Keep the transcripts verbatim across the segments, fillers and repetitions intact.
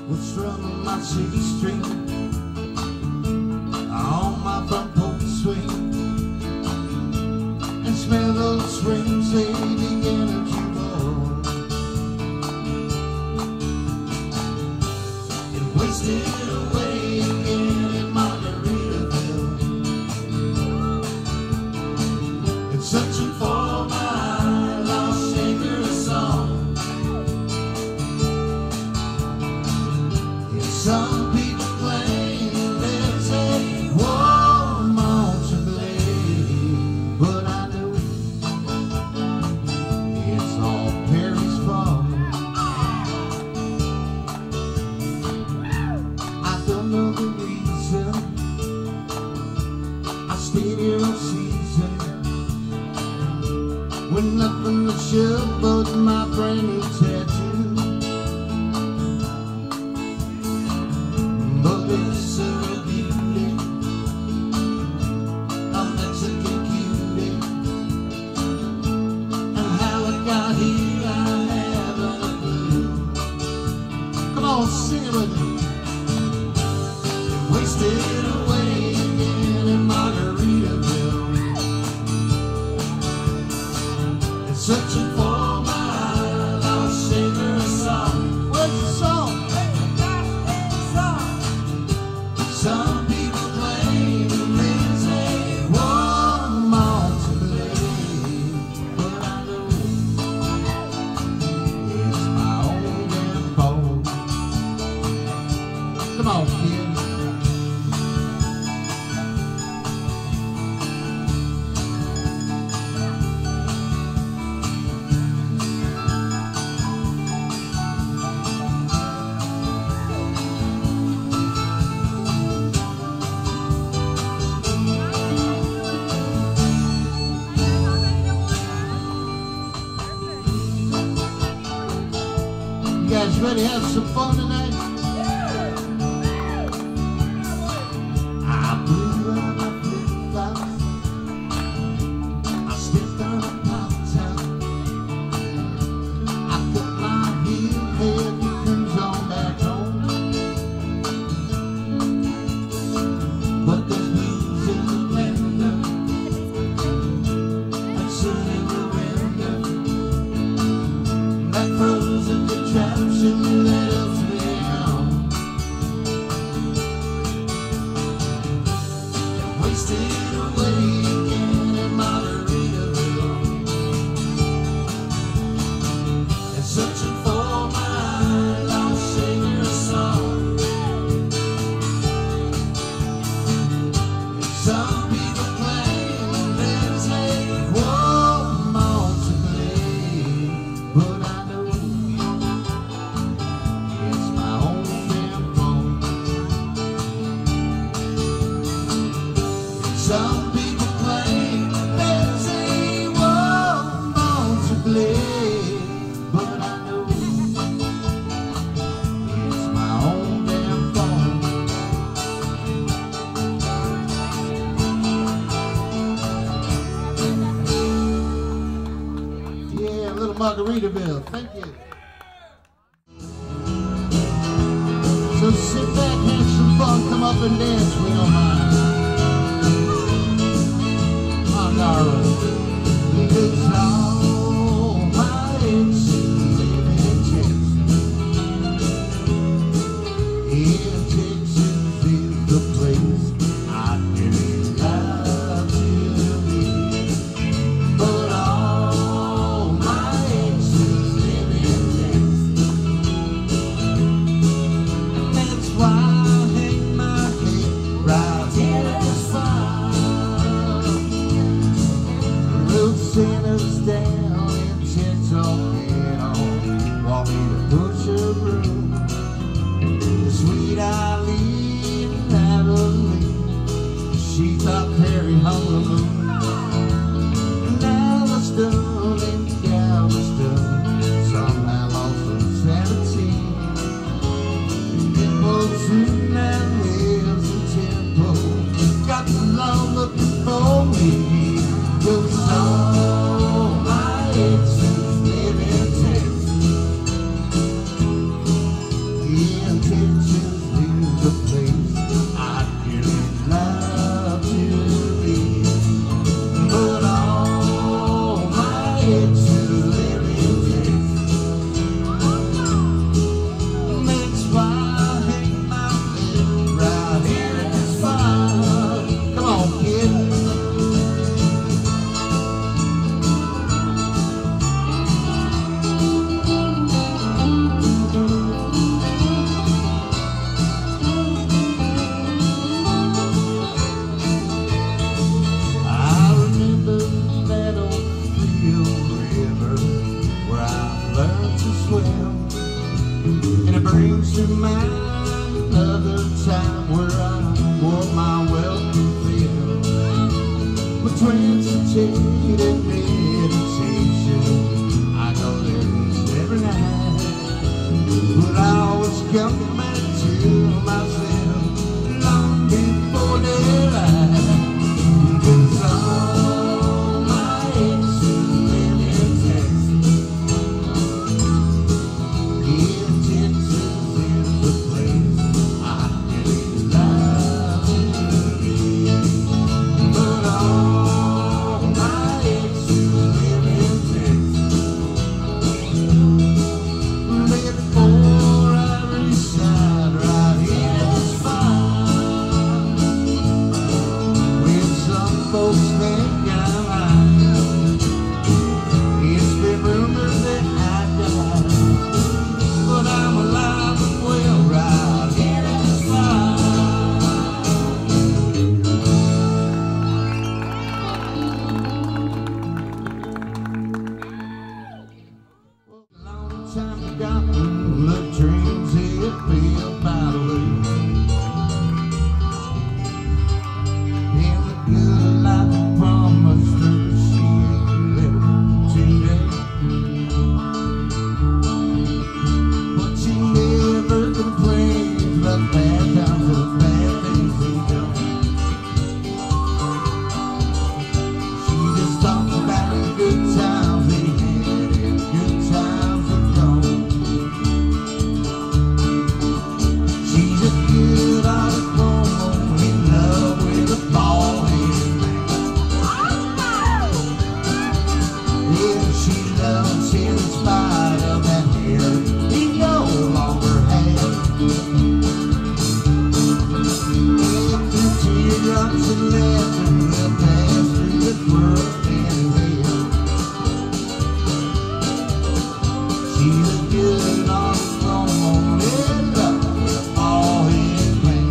was strumming my city string on my front porch swing, and smell those springs, they began to roll. It wasted away again in Margaritaville, and searching for my lost sacred song. And some people claim there's a war more to blame, but I know it's all Perry's fault. I don't know the reason I stayed here all season, with nothing to show but my brand new tattoo. But it's a beauty, a Mexican cutie, and how it got here I haven't a clue. Come on, sing it with me. It wasted away again in Margaritaville, and searching for my lost sacred song. Where's the song? Some people claim there's a war more to blame, but I know it's my own damn fault. Come on, kids. You guys ready to have some fun tonight? I blew out my flip-flops, I stepped on a pop top, I put my heel head and cruise on back home. But there's blues in the blender and sun in the window, that frozen contraption let us down. It wasted away again in Margaritaville, and searching for my lost sacred song. Some people claim there's a war more to blame, but I know it's my own damn fault. Some people claim there's a war more to blame, but I know it's my own damn fault. Yeah, a little Margaritaville. Thank you. So sit back, have some fun, come up and dance, we don't mind. Angara, because all my exes live in Texas. In Texas is the place I really love to be. But all my exes live in Texas. That's why I hang my head right here at the spot. Road centers down. well, and it brings to mind another time where I wore my welcome field with transitated meditation. I go there every night, but I always come back to myself long before daylight. Cause all my exes live in Texas. Yeah, Texas is the place I really love to be. But all my exes live in Texas. Before I reside right here in spot. When some folks think I'm high, it's been rumored that I died, but I'm alive and well right here in spot. Long time forgotten the dreams it feel by the way, and the good life promised her she ain't living today. But she never complains about bad times or bad things we done. She just talks about the good times they had and good times are gone. She's a good honest woman in love with a bald-headed man. Yeah, she loves him in spite of that hair he no longer has. Yeah, through teardrops and laughter we'll pass through this world and hell. She's a good honest woman in love with a bald-headed man.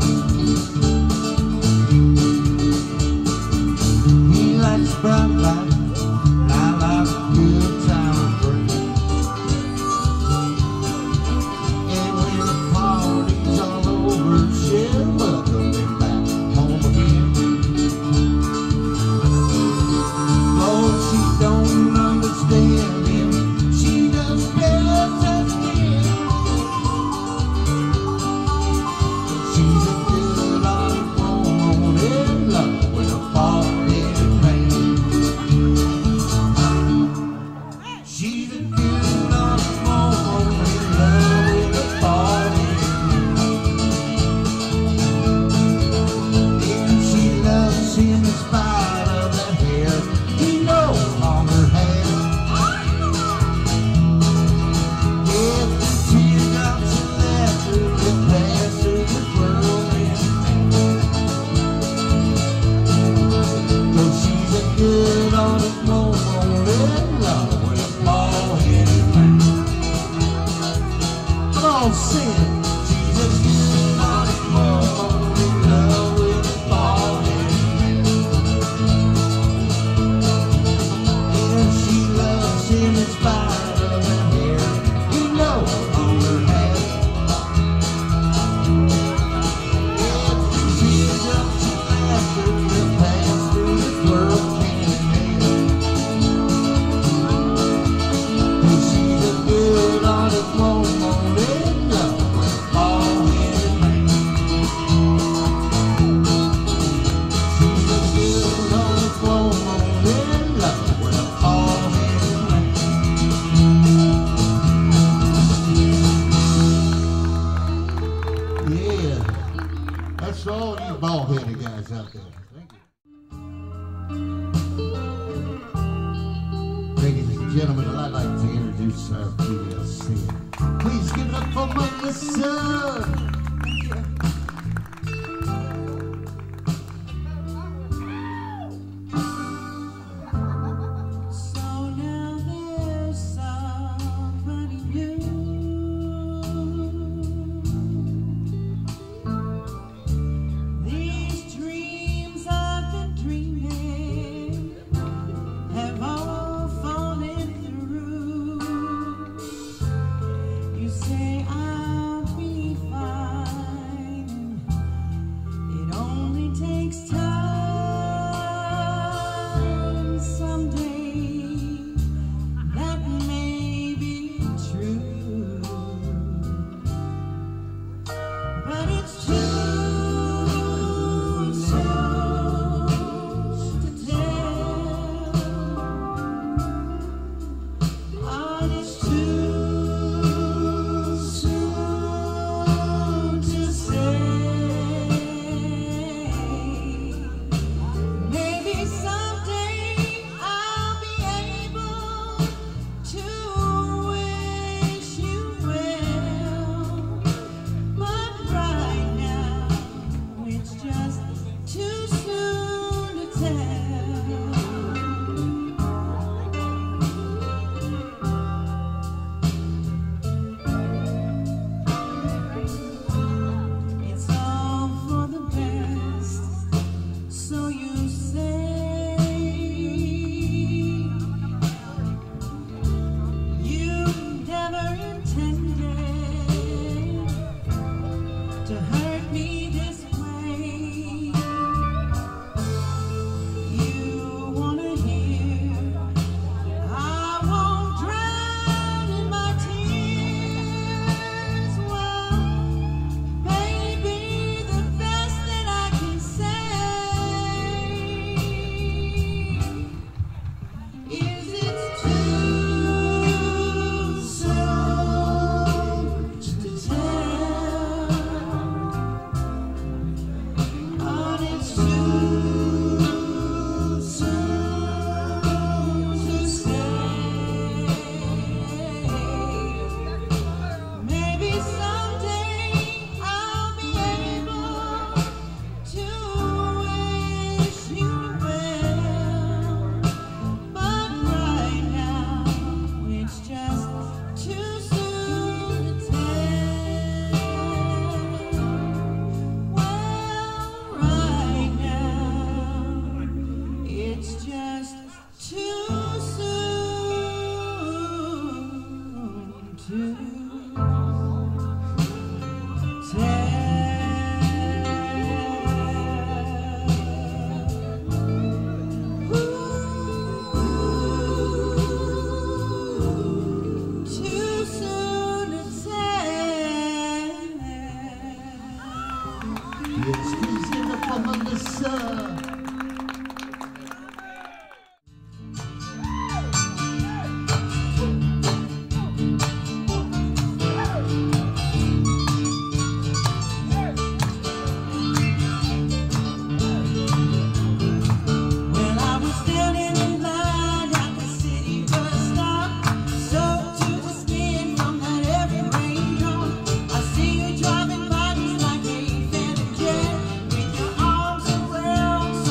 He likes bright lights, and I like a good time of break. And when the party's all over, she'll welcome him back home again. Lord, she don't understand him, she does best as can. She's a good honest woman in love with a bald-headed man. She's a good honest woman in love with a bald-headed man. And she loves him in spite of that hair he no longer has. Yeah, the teardrops and laughter that pass through this world and though she's a good honest woman in love with a bald-headed man. Come on, sing it. She's a good honest woman in love with a bald-headed man. And she loves him in spite of that hair he no longer has. Yeah, teardrops and laughter will pass through this world hand in hand. She's a good honest woman in love with a bald-headed man. She's a good honest woman in love with a bald-headed man. Yeah, that's for all you bald-headed guys out there. Thank you. Ladies and gentlemen, I'd like to introduce our female singer. Please give it up for Melissa. So now there's somebody new. These dreams I've been dreaming have all fallen through. say I'll be fine. It only takes time. Someday that may be true, but it's too soon to tell. And it's too soon to say. Maybe someday I'll be able to wish you well, but right now it's just too soon to tell. It's all for the best, so you say. You never intended to hurt me this way. You wanna hear I won't drown in my tears. Well, maybe the best that I can say is it's too soon to tell. And it's too soon to say. Maybe someday I'll be able to wish you well, but right now it's just too soon to tell. Well, right now it's just too soon to tell. Too soon to tell. Yes, he's in the form of the sun. Well, I was standing in line at the city bus stop, soaked to the skin from that heavy raindrop. I see you driving by just like a phantom jet, with your arms around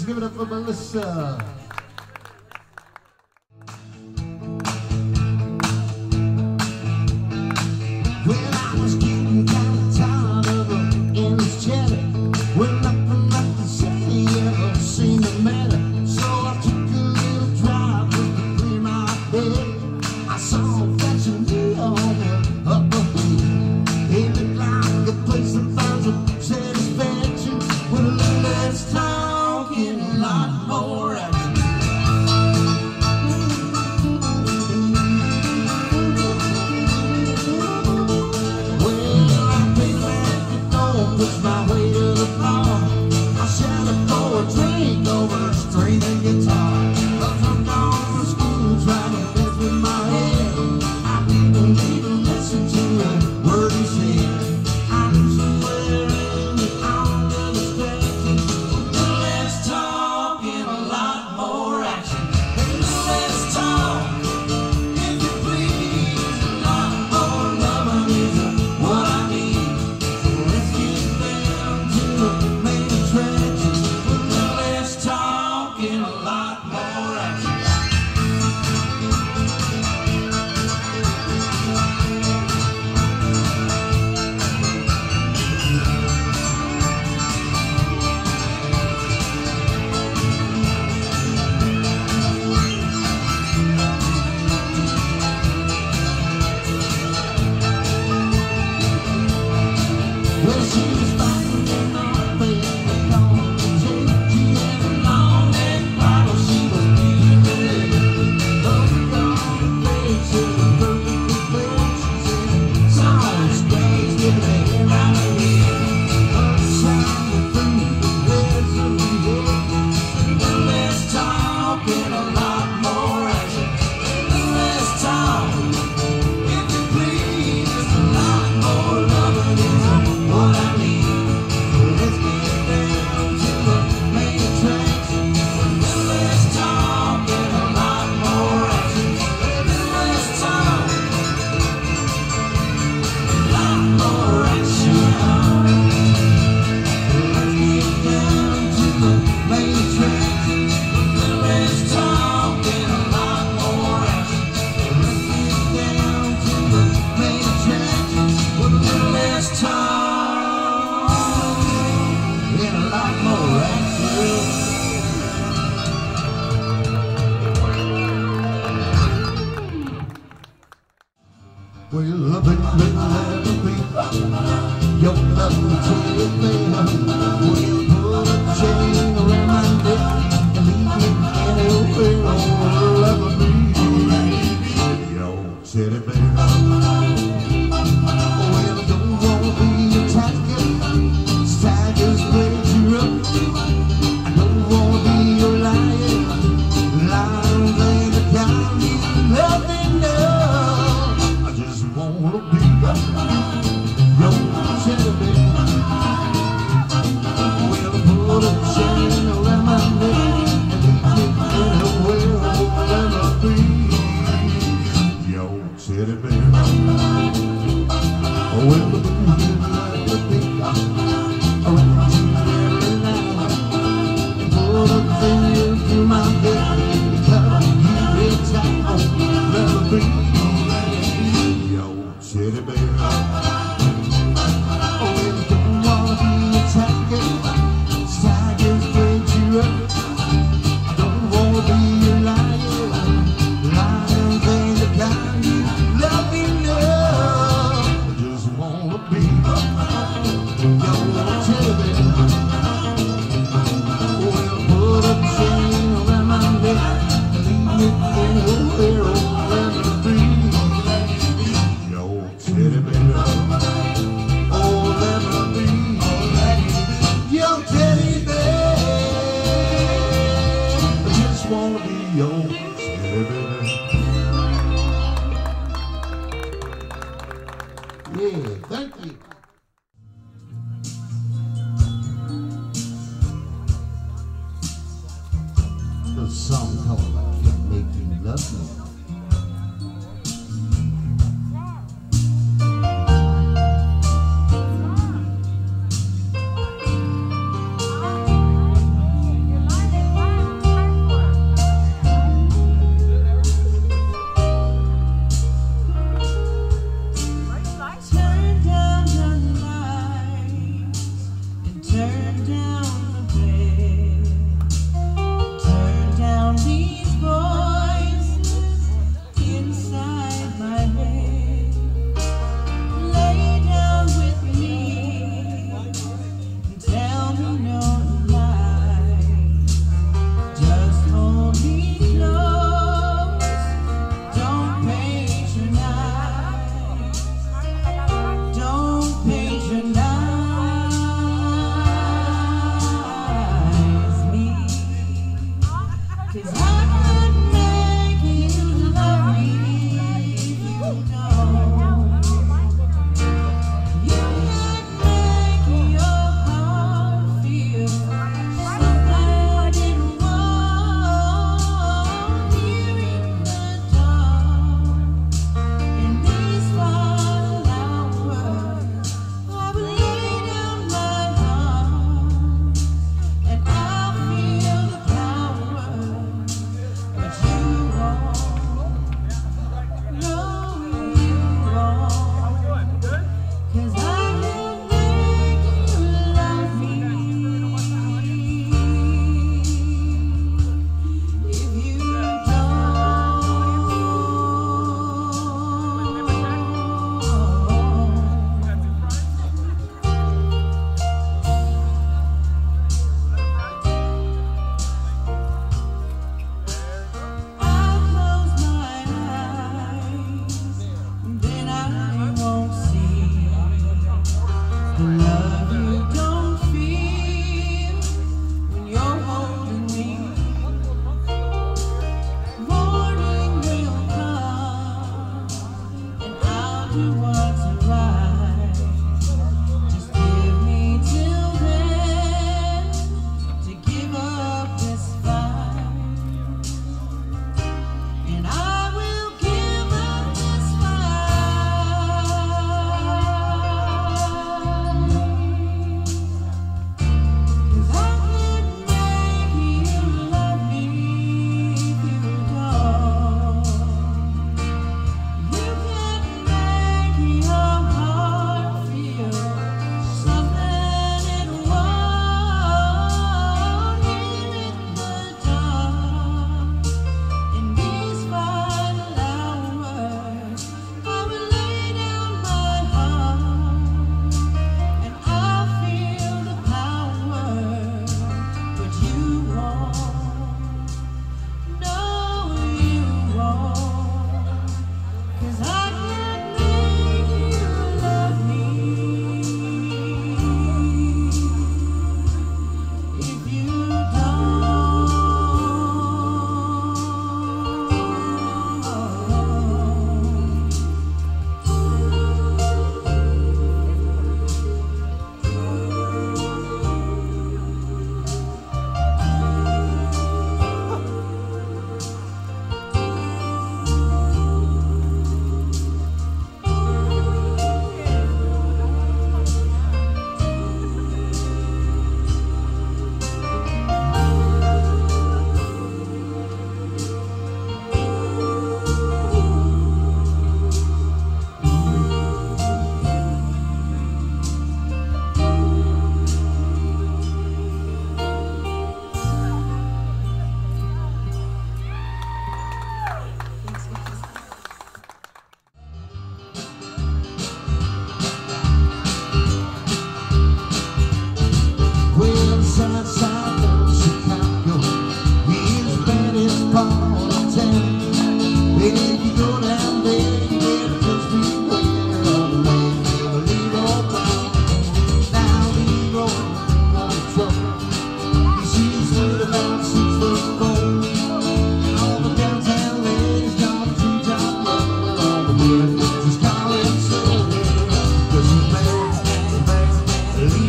give it up for Melissa. Well, I was getting kind of tired of her endless chatter. When nothing I could say ever seemed to matter. So I took a little drive just to clear my head. I saw a flashing neon up ahead. It looked like a place that finds some satisfaction with a little less talking, a lot more action. Push my way to the bar. I shouted for a drink over a string and guitar. Cause I'm gone from school trying to mess with my head. I didn't even listen to a word he said. I knew somewhere in the arm of the spectrum, a little less talk and a lot more action. A little less talk, if you please, a lot more loving is what I need. Well, love it, love it, baby. Your love will take me. We'll put a chain around my neck and leave me anywhere. Oh, love me, yo, teddy bear. Well, I don't wanna be a tiger. Tigers play you up. I don't wanna be your lion. Lion play the kind you love me now. Wanna be your teddy bear. Well, put a chain around my neck and leave me anywhere. Oh, let me be your teddy bear. Well, let me be around you every night and put a finger through my head and cover you every time. Oh, let me be teddy bear. Oh, you don't wanna be a tiger. Tigers break you up. I don't wanna be a lion. Lions ain't the kind you love me now. I just wanna be your teddy bear. Well, put a chain around my neck and leave me anywhere. Oh, let me be teddy bear. Oh, let me be your teddy bear. I just wanna be your teddy bear. Yeah, thank you. The song called I Can't Make You Love Me. You're lying.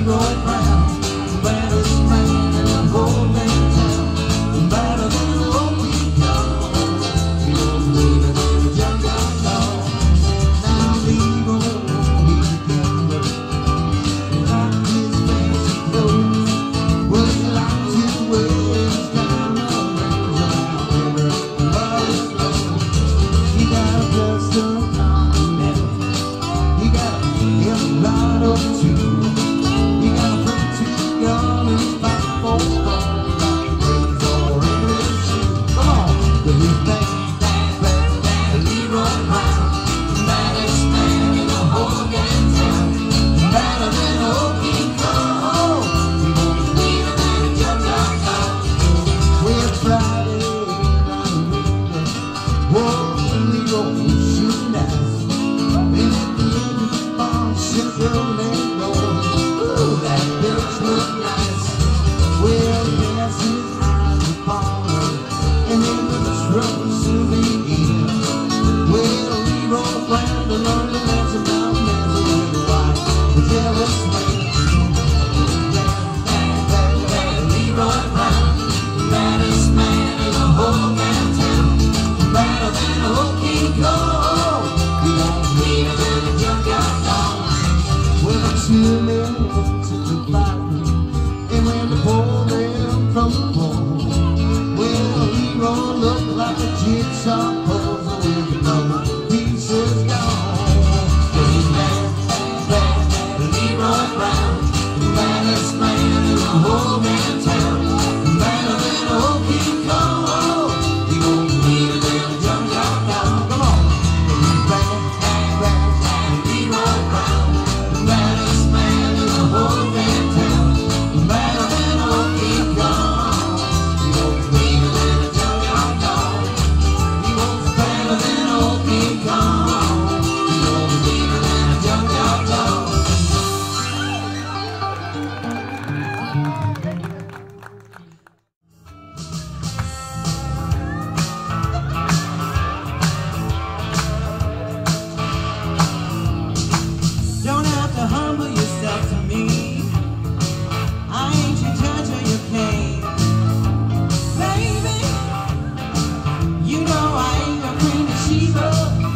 Leroy Brown, baddest man in the whole damn town, better than a low-key dog. He was leaner than a junkyard dog. Now Leroy, he's a gambler. He liked his fancy clothes. Well, he liked his ways, diamond rings around everybody's nose. He got a custom continental. He got a Eldorado too. He got a twenty-two gun and five four four. He's already in shoe. Come on, the big bang, bang, bang, bang. Leroy Brown, baddest man in the whole damn town, better than a Okie Cole. He won't leave a man a junkyard dog. Well, Friday night in the whoa, Leroy shooting dice. And at the end of the bar, Chevrolet going, ooh, that bitch look nice. Well, yes, his eyes were falling, and then the trouble soon began. Well, Leroy Brown to learn the lesson about messing with a wife, the jealous man. Bang, bang, bang, bang, Leroy Brown, baddest man in the whole damn town, better than a Okie Cole. He won't leave a man a junkyard dog. Well, the two men went to the fight, and when they pulled them from the wall, well, Leroy looked like a jigsaw puzzle with another pieces gone. Bang, bang, bang, bang, Leroy Brown, baddest man in the whole damn town, better than a Okie Cole. He won't leave a man a junkyard dog. Come on. Bang, bang, bang, bang, Leroy Brown, baddest man in the whole damn town, better than a Okie Cole. He won't leave a man a junkyard dog. He won't better than a Okie Cole. He won't leave a man a junkyard dog. Don't have to humble yourself to me. I ain't your judge of your pain. Baby, you know I ain't no Queen of Sheba.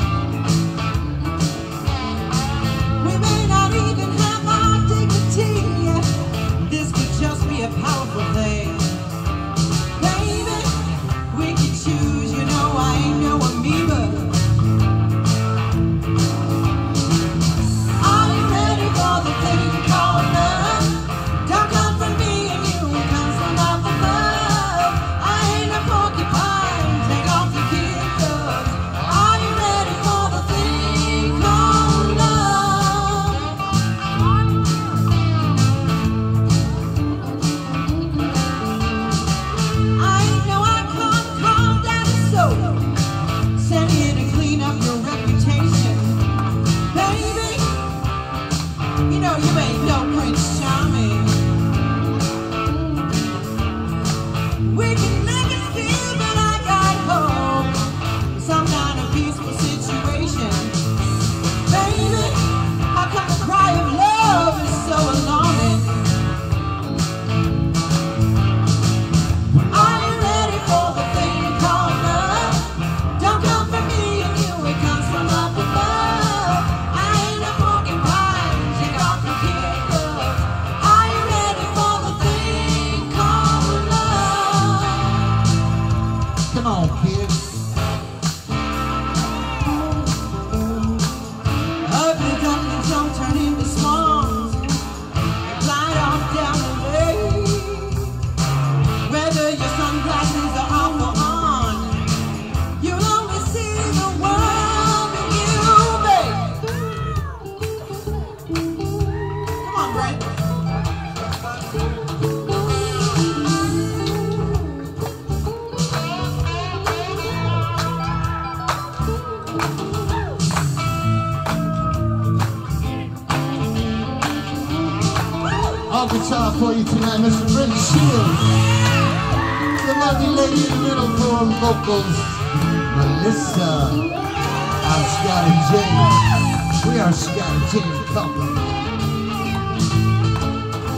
We may not even have our dignity. This could just be a powerful thing. Baby, we can choose, you know I ain't no amoeba. Are you ready for the thing called love? Don't come from me and you, it comes from up above. I ain't a porcupine, take off your kid gloves. Are you ready for the thing called love? I ain't no icon carved out of soap, sent here to clean up your reputation. Baby, you know you ain't no Prince Charming. We can make it feel that I got hope, some kind of peaceful situation. Baby, how come the cry of love is so alarming? Are you ready for the thing called love? Don't come from me and you, it comes from up above. I ain't a porcupine, take off your kid gloves. Are you ready for the thing called love? Come on, kids. Ugly ducklings don't turn into swans and glide off down the lake. Whether your sunglasses are off or on, you'll only see the world that you make. Come on, Brent. All guitar for you tonight, Mister Brent Shields. The lovely lady in the middle for vocals, Melissa. I'm Scotty J. We are Scotty J Company.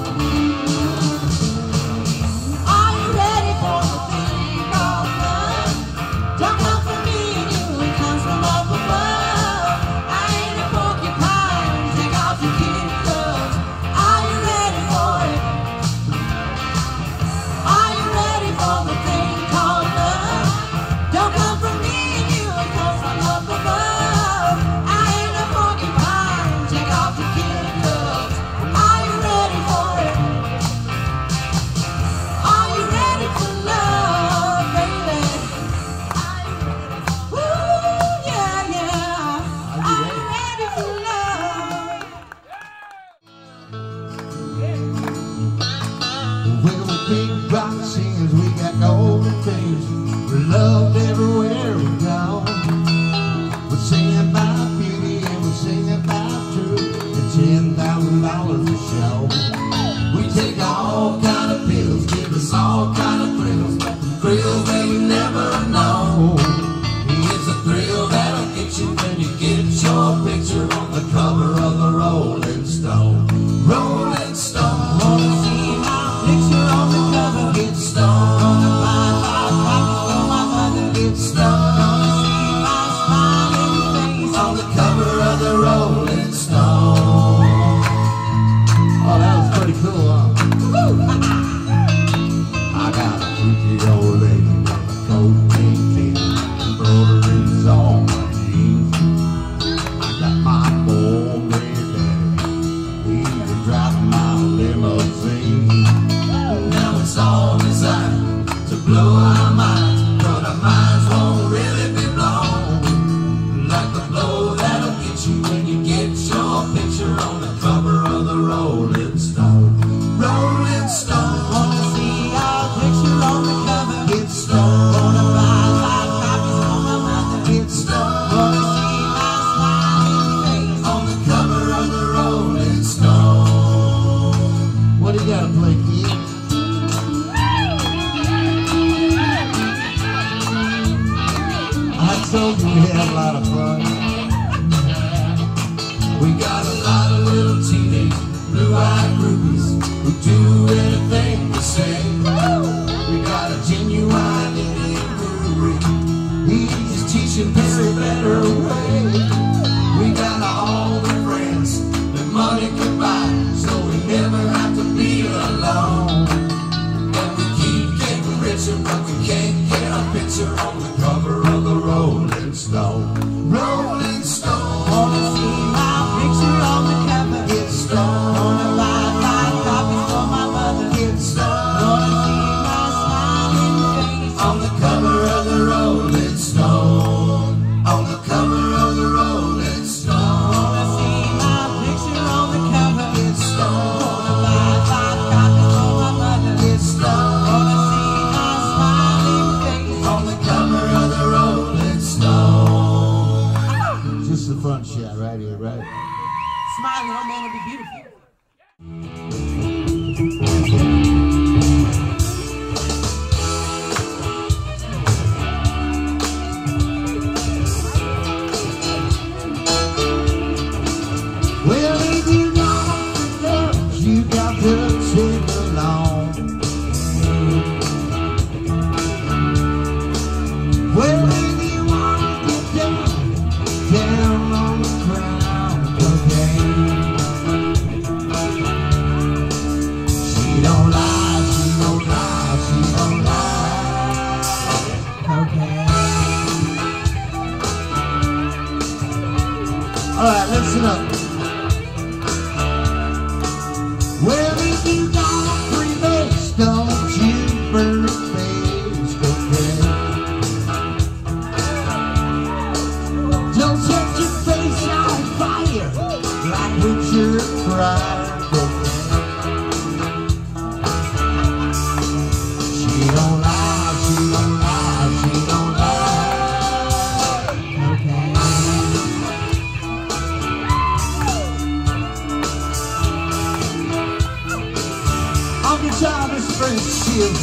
Well, we're big rock singers, we got golden fingers. We're loved everywhere we go. We're singing about beauty and we're singing about truth. And ten thousand dollars a show. We take all kind of pills, give us all kind of thrills, but the thrill they never know. It's a thrill that'll get you when you get your picture on the cover of the Rolling Stone. Rolling Stone. Wanna see my picture on the cover? Get stoned. Gonna buy five copies for my mother. Get stoned. Gonna see my smiling face on the cover of the Rolling Stone. Oh, that was pretty cool, huh? I got a freaky old lady with a coat pink tee, embroideries on my jeans. I got my old red daddy, he's driving my limousine. Now it's all designed to blow our minds, but our minds won't really be blown like the blow that'll get you when you get your picture on the cover of the Rolling Stone. Rolling Stone. Wanna see our picture on the cover? Get stoned. Wanna buy five copies for my mother? Get stoned. Wanna see my smiling face on the cover of the Rolling Stone. What do you gotta play, kid? I told you we had a lot of fun. We got a lot of little teenage blue-eyed groupies who do anything we say. We got a genuine Indian brewery, he's teaching Perry better way. We got all the friends that money can buy, so we never have to be alone. And we keep getting richer, but we can't get a picture on the cover of the Rolling Stone. Rolling Stone. Wanna see my picture on the cover? Get stoned. Wanna buy five copies for my mother? Get stoned. Wanna see my smiling face on the cover of the Rolling Stone. On the cover of the Rolling Stone. Wanna see my picture on the cover? Get stoned. Wanna buy five copies for my mother? Get stoned. Wanna see my smiling face on the cover of the Rolling Stone. Just the front shot right here, right? Smiling, oh man, it'll be beautiful. Well, if you want the love, you got to sing along. Well, if you want to get down, down on the ground, okay. She don't lie, she don't lie, she don't lie, okay. All right, listen up. Well, if you got a free base, don't you burn the face, okay? Don't set your face on fire like Richard Pryor, okay? She don't lie, she don't lie, she don't lie, okay? On guitar, this Brent Shields.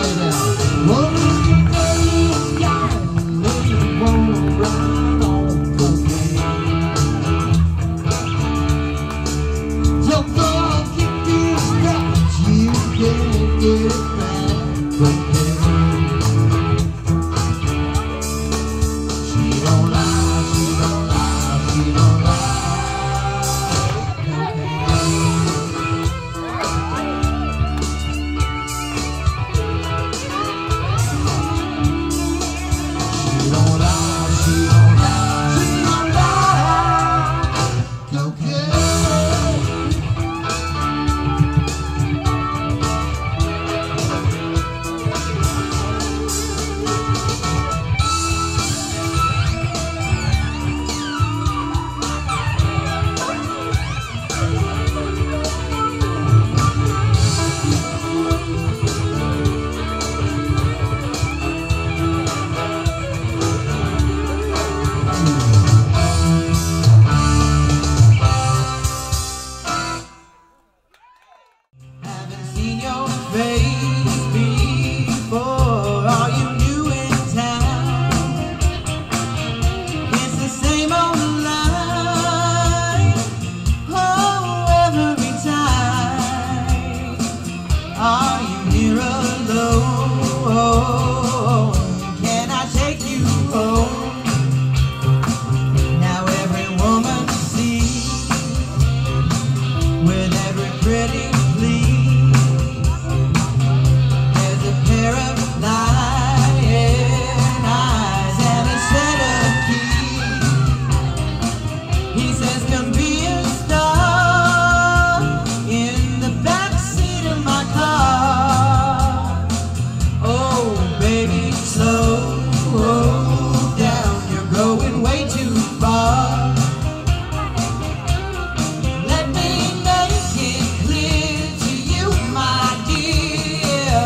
Well, Mister Daddy is gone, and you wanna ride on. get it back, okay. She don't lie, she don't lie, she don't lie, okay. She don't lie, she don't lie, she don't lie, okay. Haven't seen your face before. Are you new in town? It's the same old line. Oh, every time. Are you near alone? Can I take you home? Now every woman sees with every pretty plea. There's a pair of lying eyes and a set of keys. He says, come be a star in the backseat of my car. Oh, baby, slow down, you're going way too far. Let me make it clear to you, my dear.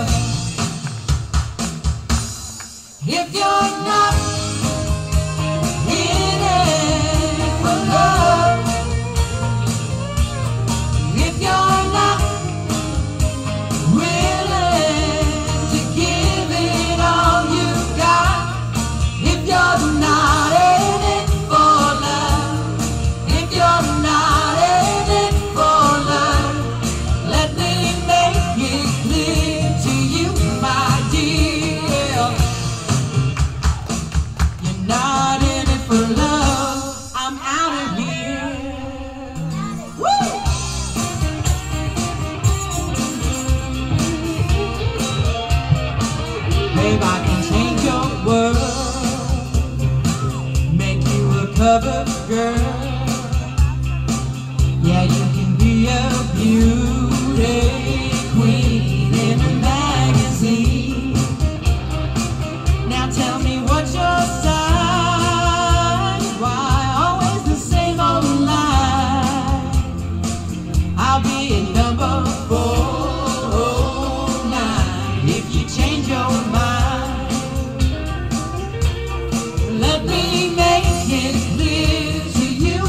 If you're not in it for love, if you're not willing to give it all you got, if you're not in it for love, if you're not in it for love, let me make it clear to you, my dear. You're not in it for love, I'm out of here. Woo! Babe, I can change your world, make you a cover girl. Yeah, you can be a beauty queen in a magazine. Now tell me what's your sign? Why always the same old line? I'll be at number four oh nine if you change your mind. Let me make it clear to you,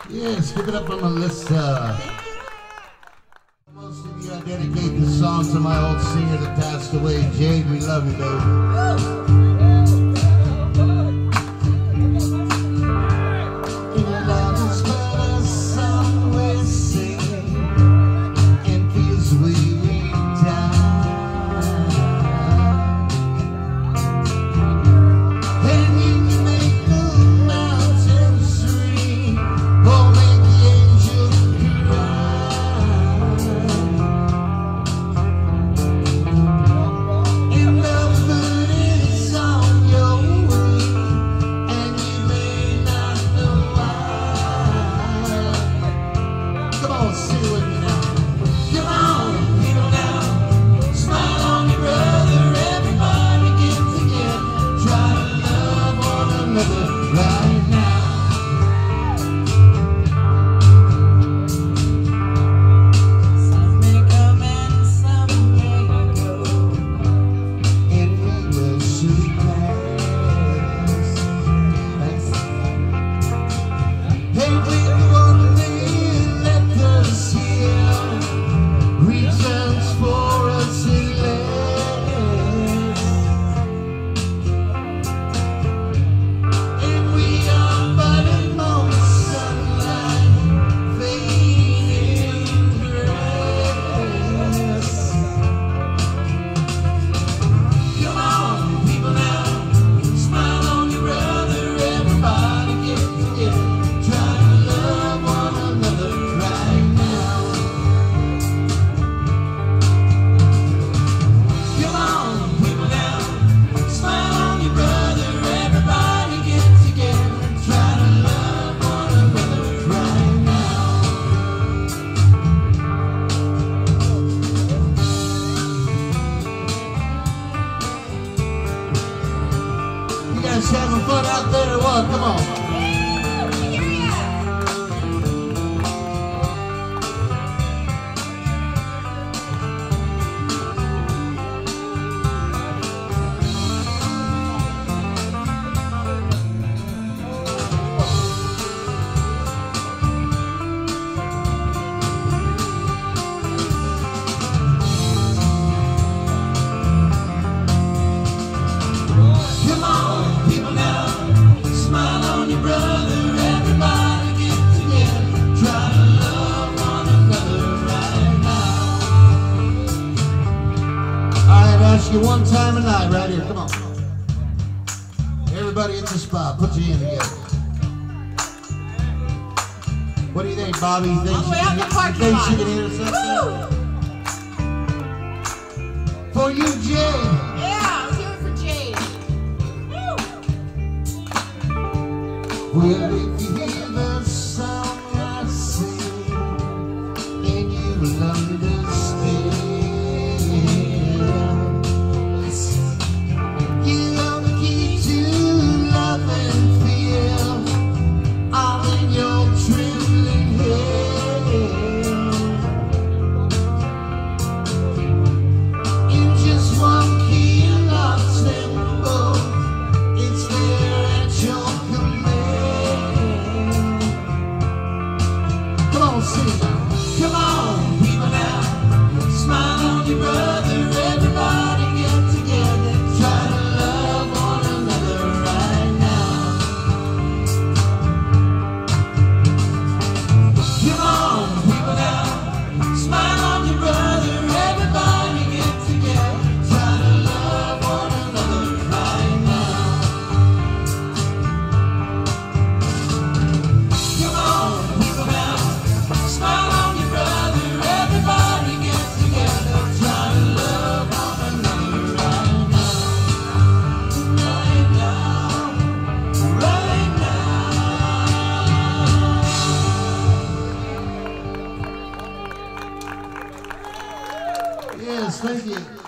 Yes, give it up for Melissa. Most of you, I dedicate this song to my old singer that passed away, Jade. We love you, baby. Having fun out there or what? Come on. You one time a night right here, come on. Everybody in the spot, put your hand together. What do you think, Bobby? You think, All the way out in the parking think lot. she can hear us up there? For you, Jade. Yeah, let's hear it for Jade. Well, if you hear the song I sing, and you will understand. Come on, people now, smile on your brother, everybody get together, try to love one another right now. Come on, people now, smile on your brother, everybody get together, try to love one another right now. Come on, people now. Smile on your brother, everybody get together, try to love one another right now, right now, right now. Yes, thank you.